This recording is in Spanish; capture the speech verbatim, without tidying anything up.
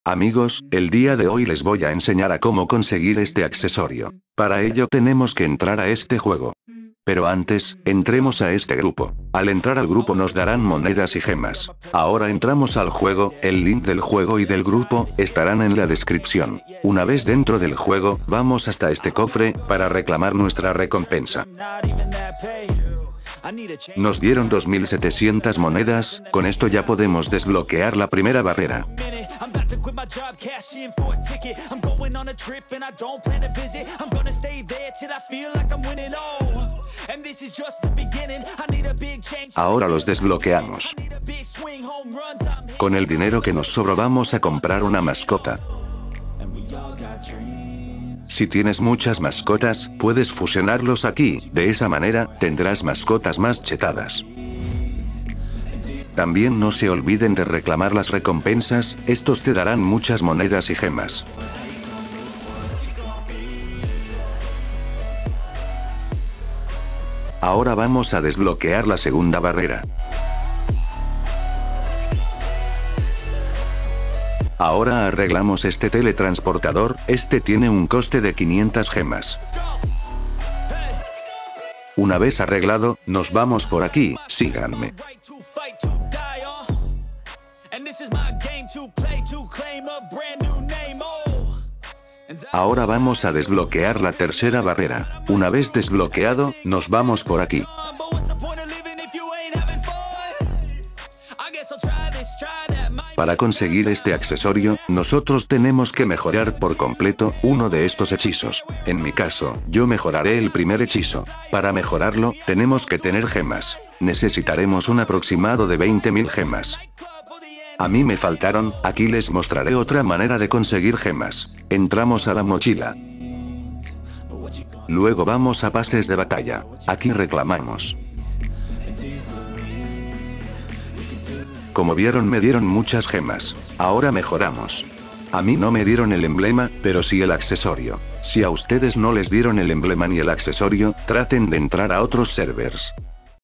Amigos, el día de hoy les voy a enseñar a cómo conseguir este accesorio. Para ello tenemos que entrar a este juego. Pero antes, entremos a este grupo. Al entrar al grupo nos darán monedas y gemas. Ahora entramos al juego, el link del juego y del grupo, estarán en la descripción. Una vez dentro del juego, vamos hasta este cofre, para reclamar nuestra recompensa. Nos dieron dos mil setecientas monedas, con esto ya podemos desbloquear la primera barrera. Ahora los desbloqueamos. Con el dinero que nos sobró vamos a comprar una mascota. Si tienes muchas mascotas, puedes fusionarlos aquí, de esa manera, tendrás mascotas más chetadas. También no se olviden de reclamar las recompensas, estos te darán muchas monedas y gemas. Ahora vamos a desbloquear la segunda barrera. Ahora arreglamos este teletransportador, este tiene un coste de quinientas gemas. Una vez arreglado, nos vamos por aquí, síganme. Ahora vamos a desbloquear la tercera barrera. Una vez desbloqueado, nos vamos por aquí. Para conseguir este accesorio, nosotros tenemos que mejorar por completo uno de estos hechizos. En mi caso, yo mejoraré el primer hechizo. Para mejorarlo, tenemos que tener gemas. Necesitaremos un aproximado de veinte mil gemas. A mí me faltaron, aquí les mostraré otra manera de conseguir gemas. Entramos a la mochila. Luego vamos a pases de batalla. Aquí reclamamos. Como vieron me dieron muchas gemas. Ahora mejoramos. A mí no me dieron el emblema, pero sí el accesorio. Si a ustedes no les dieron el emblema ni el accesorio, traten de entrar a otros servers.